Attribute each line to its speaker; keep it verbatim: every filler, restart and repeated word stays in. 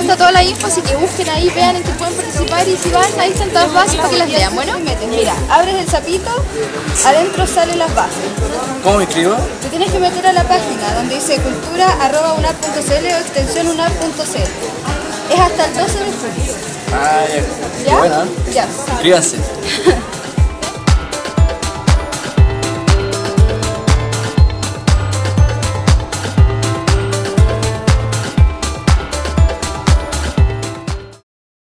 Speaker 1: está toda la info, así que busquen ahí, vean en qué pueden participar y si van, ahí están todas las bases para que las lean. Bueno, mira, abres el sapito, adentro salen las bases.
Speaker 2: ¿Cómo me inscribo?
Speaker 1: Te tienes que meter a la página donde dice cultura arroba unap punto cl o extensión unap punto cl. Es hasta el doce de julio.
Speaker 2: Ah, ya.
Speaker 1: ¿Ya?
Speaker 2: Buena.
Speaker 1: Ya.
Speaker 2: Inscríbanse.